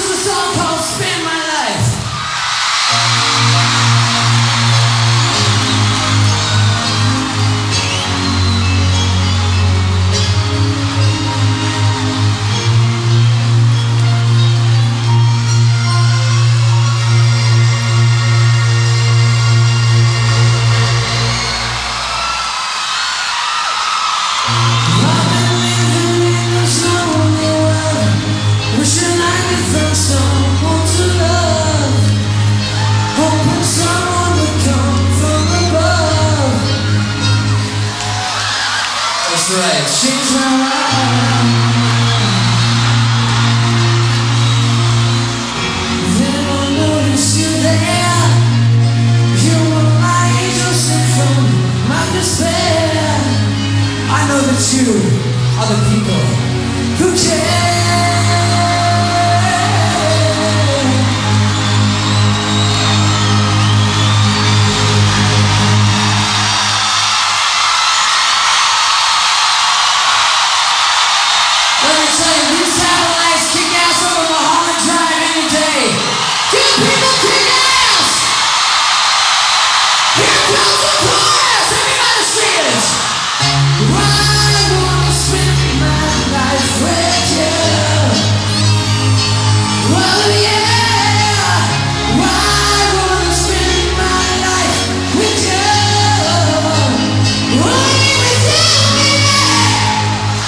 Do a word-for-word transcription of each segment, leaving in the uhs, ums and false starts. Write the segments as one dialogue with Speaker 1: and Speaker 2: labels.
Speaker 1: a song called Spend My Life. That's right, change my life. Then I'll notice you there. You were my angel sent from my despair. I know that you are the people who care.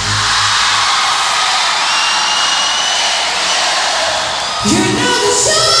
Speaker 1: You know the show.